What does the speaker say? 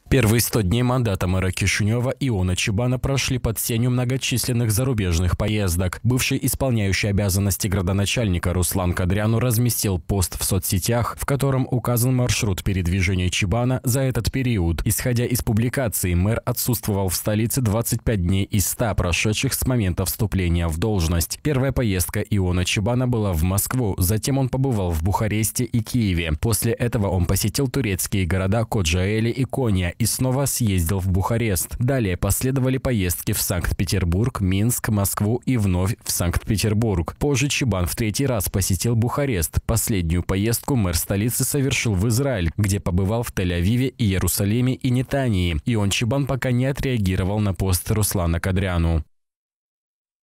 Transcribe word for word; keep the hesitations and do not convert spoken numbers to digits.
Первые сто дней мандата мэра Кишинева Иона Чибана прошли под сенью многочисленных зарубежных поездок. Бывший исполняющий обязанности градоначальника Руслан Кадряну разместил пост в соцсетях, в котором указан маршрут передвижения Чибана за этот период. Исходя из публикации, мэр отсутствовал в столице двадцать пять дней из ста, прошедших с момента вступления в должность. Первая поездка Иона Чибана была в Москву, затем он побывал в Бухаресте и Киеве. После этого он посетил турецкие города Коджаэли и Кония и снова съездил в Бухарест. Далее последовали поездки в Санкт-Петербург, Минск, Москву и вновь в Санкт-Петербург. Позже Чибан в третий раз посетил Бухарест. Последнюю поездку мэр столицы совершил в Израиль, где побывал в Тель-Авиве, Иерусалиме и Нетании. Ион Чибан пока не отреагировал на пост Руслана Кадряну.